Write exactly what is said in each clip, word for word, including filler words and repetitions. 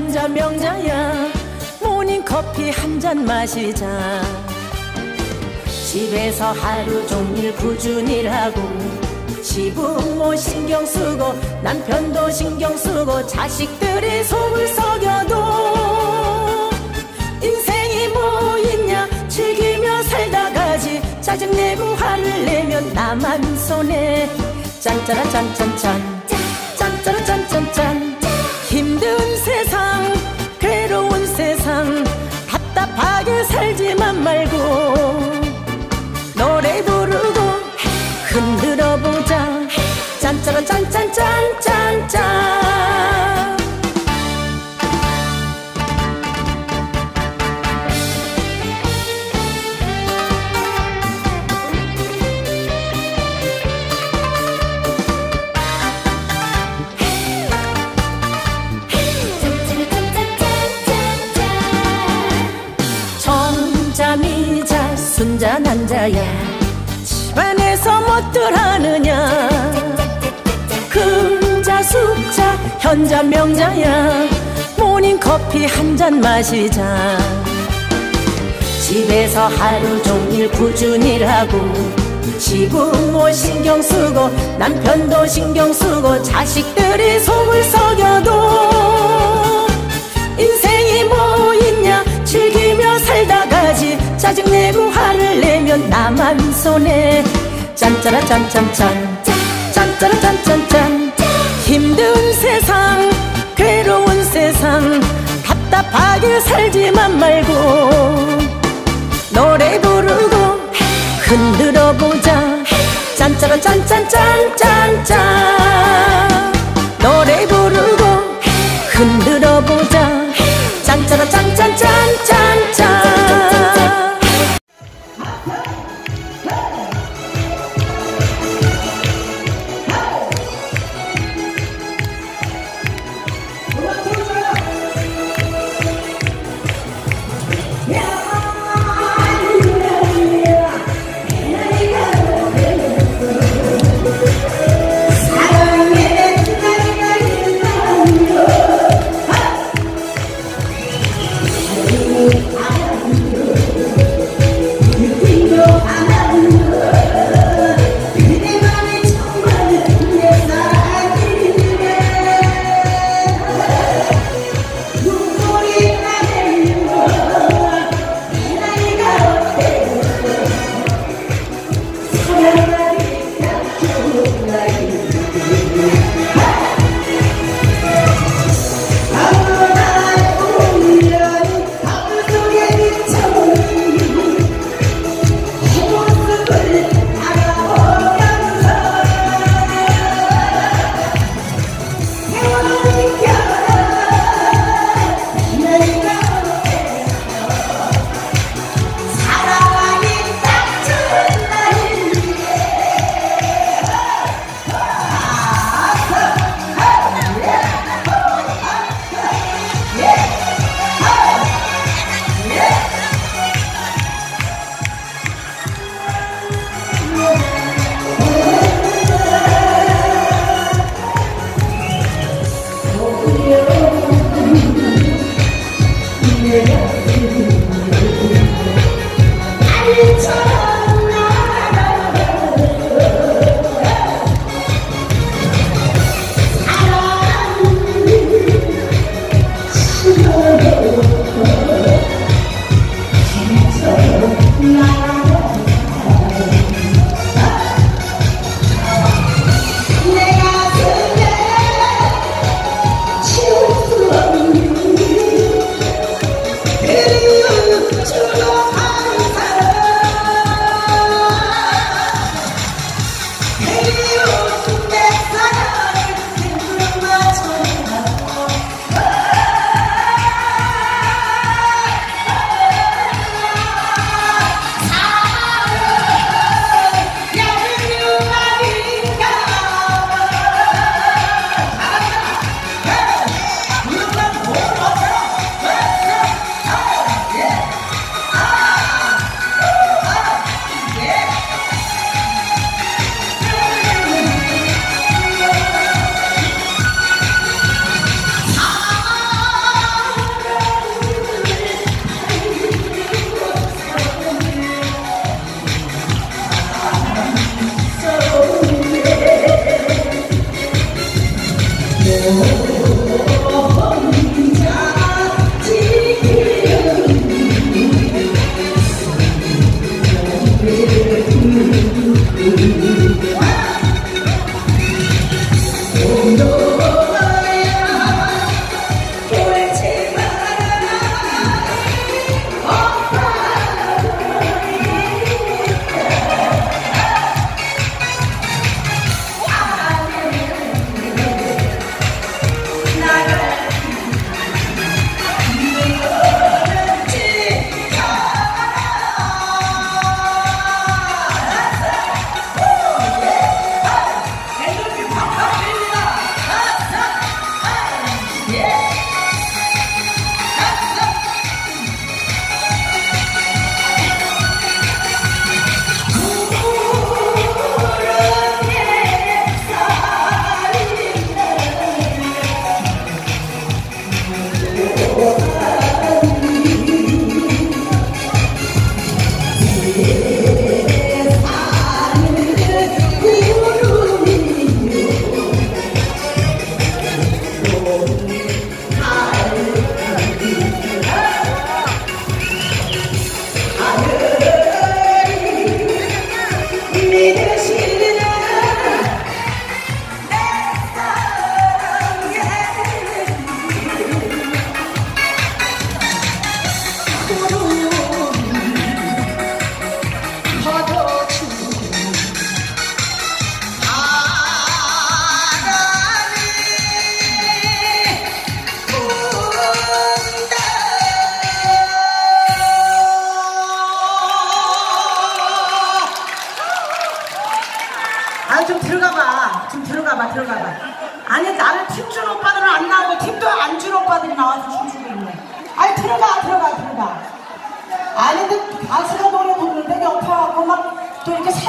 현자 명자야 모닝커피 한 잔 마시자. 집에서 하루 종일 꾸준히 일하고 시부모 신경 쓰고 남편도 신경 쓰고 자식들이 속을 썩여도 인생이 뭐 있냐 즐기며 살다 가지. 짜증내고 화를 내면 나만 손해. 짠짜라 짠짠짠 짠짜라 짠짠짠. 힘든 세상 괴로운 세상 답답하게 살지만 말고 노래 부르고 흔들어보자. 짠짜라 짠짠짠 짠짠. 정자미자 순자 난자야 집안에서 뭣들 하느냐. 금자 숙자 현자 명자야 모닝커피 한 잔 마시자. 집에서 하루 종일 꾸준히 일하고 시부모 신경 쓰고 남편도 신경 쓰고 자식들이 속을 썩여도 인생이 뭐 있냐 즐기며 살다 가지. 짜증내고 화를 내면 나만 손해. 짠짜라 짠짠짠 짠짜라 짠짠짠. 힘든 세상 괴로운 세상 답답하게 살지만 말고 노래 부르고 흔들어보자. 짠짜라 짠짠짠 짠짠. 노래 부르고 흔들어보자. 짠짜라 짠짠짠 짠짠. 사랑이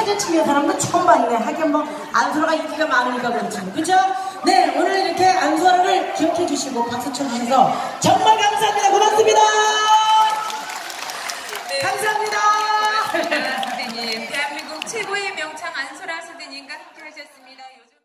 사진 찍는 사람도 처음 봤네. 하긴 뭐 안소라가 인기가 많으니까 그렇지. 그죠? 네, 오늘 이렇게 안소라를 기억해 주시고 박수 쳐주셔서 정말 감사합니다. 고맙습니다. 네. 감사합니다. 고맙습니다, 선생님. 대한민국 최고의 명창 안소라 선생님과 함께 하셨습니다. 요즘...